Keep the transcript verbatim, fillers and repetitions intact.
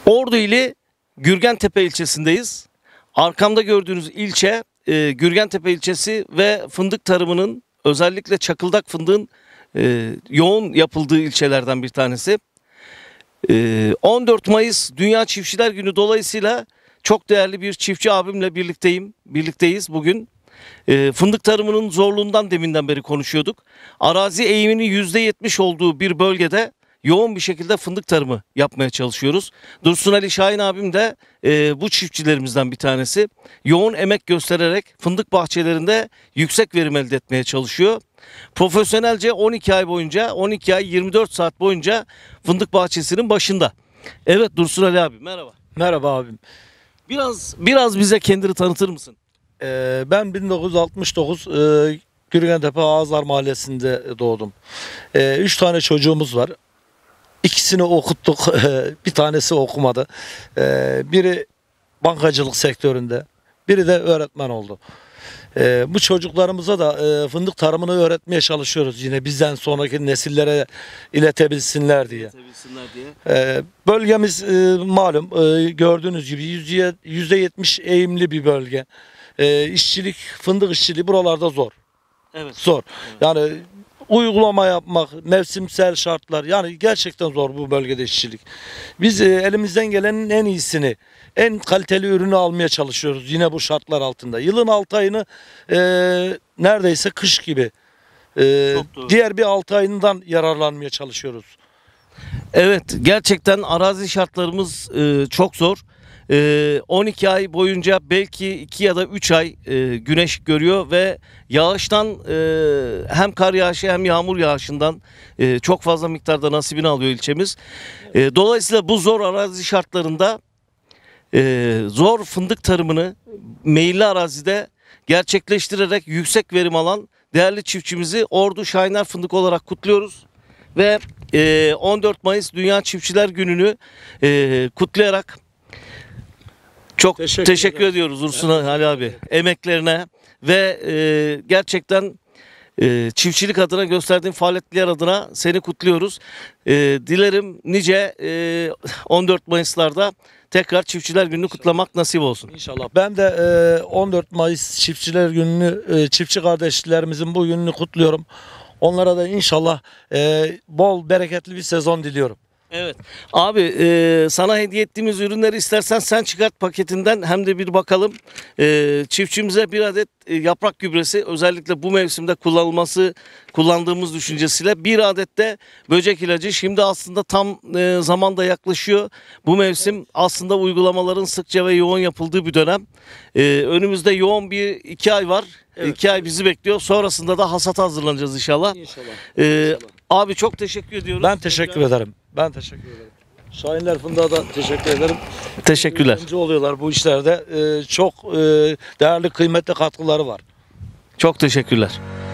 Ordu ili Gürgentepe ilçesindeyiz. Arkamda gördüğünüz ilçe e, Gürgentepe ilçesi ve fındık tarımının, özellikle çakıldak fındığın e, yoğun yapıldığı ilçelerden bir tanesi. E, on dört Mayıs Dünya Çiftçiler Günü dolayısıyla çok değerli bir çiftçi abimle birlikteyim. Birlikteyiz bugün. E, fındık tarımının zorluğundan deminden beri konuşuyorduk. Arazi eğiminin yüzde yetmiş olduğu bir bölgede yoğun bir şekilde fındık tarımı yapmaya çalışıyoruz. Dursun Ali Şahin abim de e, bu çiftçilerimizden bir tanesi. Yoğun emek göstererek fındık bahçelerinde yüksek verim elde etmeye çalışıyor. Profesyonelce on iki ay boyunca, on iki ay yirmi dört saat boyunca fındık bahçesinin başında. Evet Dursun Ali abi, merhaba. Merhaba abim. Biraz biraz bize kendini tanıtır mısın? Ee, ben bin dokuz yüz altmış dokuz e, Gürgentepe Ağızlar Mahallesi'nde doğdum. E, üç tane çocuğumuz var. İkisini okuttuk. Bir tanesi okumadı. E, biri bankacılık sektöründe. Biri de öğretmen oldu. E, bu çocuklarımıza da e, fındık tarımını öğretmeye çalışıyoruz. Yine bizden sonraki nesillere iletebilsinler diye. İletebilsinler diye. E, bölgemiz e, malum e, gördüğünüz gibi yüzde yetmiş eğimli bir bölge. E, işçilik, fındık işçiliği buralarda zor. Evet. Zor. Evet. Yani uygulama yapmak, mevsimsel şartlar, yani gerçekten zor bu bölgede işçilik. Biz e, elimizden gelenin en iyisini, en kaliteli ürünü almaya çalışıyoruz yine bu şartlar altında. Yılın altı ayını e, neredeyse kış gibi e, diğer bir altı ayından yararlanmaya çalışıyoruz. Evet, gerçekten arazi şartlarımız e, çok zor. E, on iki ay boyunca belki iki ya da üç ay e, güneş görüyor ve yağıştan e, hem kar yağışı hem yağmur yağışından e, çok fazla miktarda nasibini alıyor ilçemiz. E, dolayısıyla bu zor arazi şartlarında e, zor fındık tarımını meyilli arazide gerçekleştirerek yüksek verim alan değerli çiftçimizi Ordu Şahiner Fındık olarak kutluyoruz. Ve e, on dört Mayıs Dünya Çiftçiler Günü'nü e, kutlayarak çok teşekkür, teşekkür ediyoruz Dursun Ali abi emeklerine ve e, gerçekten e, çiftçilik adına gösterdiğin faaliyetler adına seni kutluyoruz. E, dilerim nice e, on dört Mayıs'larda tekrar Çiftçiler Günü'nü kutlamak nasip olsun. İnşallah. Ben de e, on dört Mayıs Çiftçiler Günü'nü, e, çiftçi kardeşlerimizin bu gününü kutluyorum. Onlara da inşallah e, bol bereketli bir sezon diliyorum. Evet. Abi e, sana hediye ettiğimiz ürünleri istersen sen çıkart paketinden, hem de bir bakalım. E, çiftçimize bir adet e, yaprak gübresi, özellikle bu mevsimde kullanılması kullandığımız düşüncesiyle bir adet de böcek ilacı. Şimdi aslında tam e, zamanda yaklaşıyor. Bu mevsim aslında uygulamaların sıkça ve yoğun yapıldığı bir dönem. E, önümüzde yoğun bir iki ay var. Evet. İki ay bizi bekliyor. Sonrasında da hasata hazırlanacağız inşallah. İnşallah. E, inşallah. Abi çok teşekkür ediyoruz. Ben teşekkür ederim. Ben teşekkür ederim. Şahinler Fındık'a da teşekkür ederim. Teşekkürler. Yardımcı oluyorlar bu işlerde. Ee, çok e, değerli, kıymetli katkıları var. Çok teşekkürler.